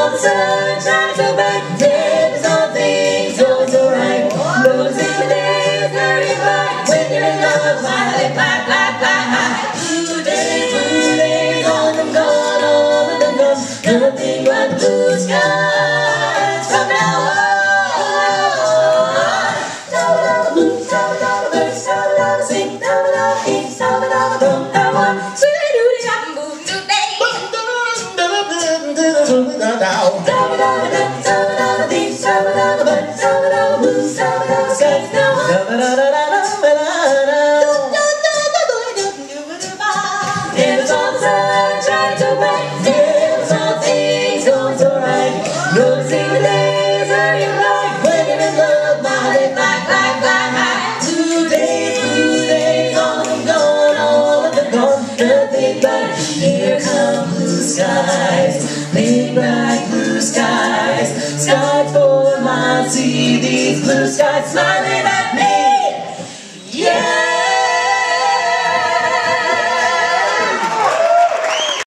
all the sunshine so bright, there's all things going so right. Noticing the days very bright, when you're in love, smiley, fly, fly, fly high. Blue days, all of them gone, all of them gone. Nothing but blue skies from now on. Da-da-da blue, da-da-da birds, da-da-da sing, da-da-da eat, da-da-da don't have one. There's all the sunshine so bright, there's all things going so right. Noticing the days are you right, when you're in love, my head fly, fly, fly high. Blue days, all of them gone, all of them gone. Nothing but here come blue skies, big bright blue skies. Skies for miles, see these blue skies smiling at me.